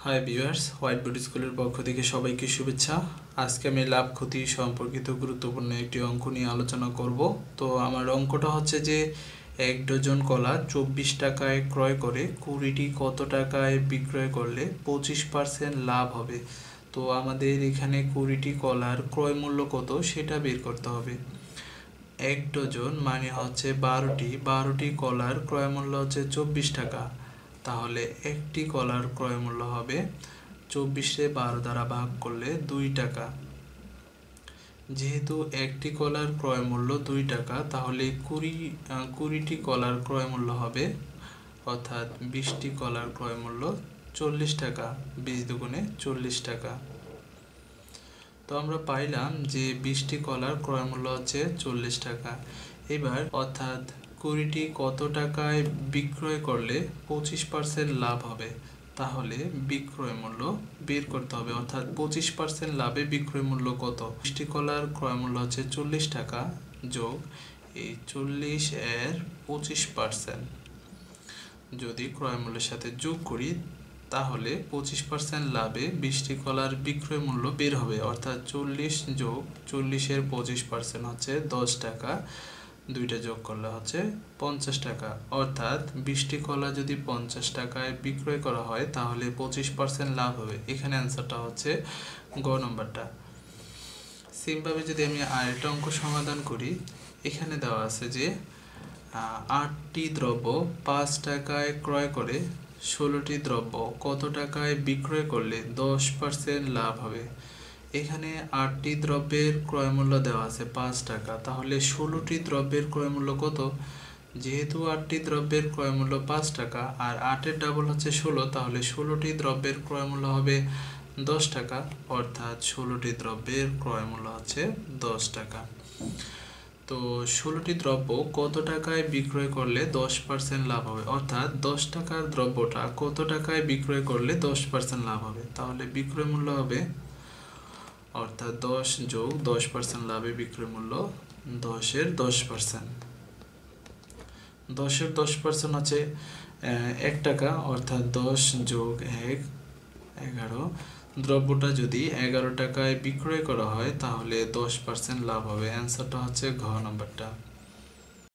Hi viewers, white board স্কুলের পক্ষ থেকে সবাইকে শুভেচ্ছা। আজকে আমি লাভ ক্ষতি সম্পর্কিত গুরুত্বপূর্ণ একটি অঙ্ক নিয়ে আলোচনা করব। তো আমার অঙ্কটা হচ্ছে যে 1 ডজন কলা 24 টাকায় ক্রয় করে 20টি কত টাকায় বিক্রয় করলে 25% লাভ হবে। তো আমাদের এখানে 20টি কলার ক্রয় মূল্য কত সেটা বের করতে হবে। 1 ডজন মানে হচ্ছে 12টি কলার ক্রয় মূল্য হচ্ছে 24 টাকা। তাহলে একটি কলার ক্রয় মূল্য হবে 24-এ 12 দ্বারা ভাগ করলে 2 টাকা। যেহেতু একটি কলার ক্রয় মূল্য 2 টাকা, তাহলে 20টি কলার ক্রয় মূল্য হবে, অর্থাৎ 20টি কলার ক্রয় মূল্য 40 টাকা। 20 দুগুণে 40 টাকা। তো আমরা পাইলাম যে 20টি কলার ক্রয় মূল্য হচ্ছে 40 টাকা। এবার অর্থাৎ 20টি কত টাকায় বিক্রয় করলে 25% লাভ হবে, তাহলে বিক্রয় মূল্য বের করতে হবে। অর্থাৎ 25% লাভে বিক্রয় মূল্য কত? 20টি কলার ক্রয় মূল্য হচ্ছে 40 টাকা যোগ এই 40 এর 25% যদি ক্রয় মূল্যের সাথে যোগ করি, তাহলে 25% লাভে 20টি কলার বিক্রয় মূল্য বের হবে। অর্থাৎ 40 যোগ 40 এর 25% হচ্ছে 10 টাকা। দুইটা যোগ করলে হচ্ছে 50 টাকা। অর্থাৎ 20টি কলা যদি 50 টাকায় বিক্রয় করা হয়, তাহলে 25% লাভ হবে। এখানে অ্যান্সারটা হচ্ছে গ নম্বরটা। সেমভাবে যদি আমি আরেকটা অঙ্ক সমাধান করি, এখানে দেওয়া আছে যে 8টি দ্রব্য 5 টাকায় ক্রয় করে 16টি দ্রব্য কত টাকায় বিক্রয় করলে 10% লাভ হবে। এখানে 8টি দ্রব্যের ক্রয় মূল্য দেওয়া আছে 5 টাকা, তাহলে 16টি দ্রব্যের ক্রয় মূল্য কত? যেহেতু 8টি দ্রব্যের ক্রয় মূল্য 5 টাকা আর 8-এর ডাবল হচ্ছে 16, তাহলে 16টি দ্রব্যের ক্রয় মূল্য হবে 10 টাকা। অর্থাৎ 16টি দ্রব্যের ক্রয় মূল্য হচ্ছে 10 টাকা। তো 16টি দ্রব্য কত টাকায় বিক্রয় করলে 10% লাভ হবে? অর্থাৎ 10 টাকার দ্রব্যটা কত টাকায় বিক্রয় করলে 10% লাভ হবে? তাহলে বিক্রয় মূল্য হবে, অর্থাৎ 10 যোগ 10% লাভে বিক্রয় মূল্য 10-এর 10%। 10-এর 10% হচ্ছে 1 টাকা, অর্থাৎ 10 যোগ 1 11। দ্রব্যটা যদি 11 টাকায় বিক্রয় করা হয়, তাহলে 10% লাভ হবে। অ্যান্সারটা হচ্ছে ঘ নম্বরটা।